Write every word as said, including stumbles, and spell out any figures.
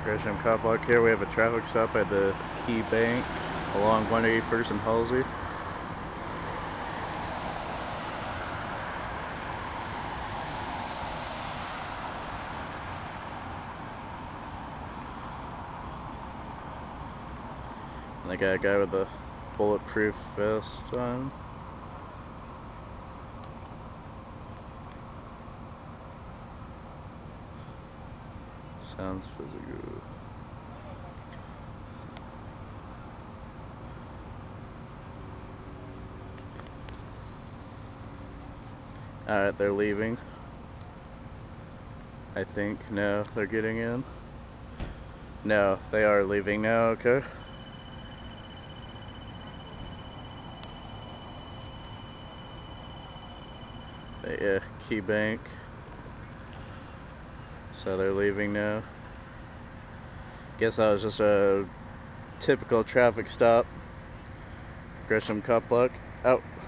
Gresham P D here. We have a traffic stop at the Key Bank along one eighty-first and Halsey. And they got a guy with a bulletproof vest on. Sounds physical. Alright, they're leaving. I think. No, they're getting in. No, they are leaving now, okay. The uh, Key Bank. So they're leaving now. Guess that was just a typical traffic stop. Gresham P D out.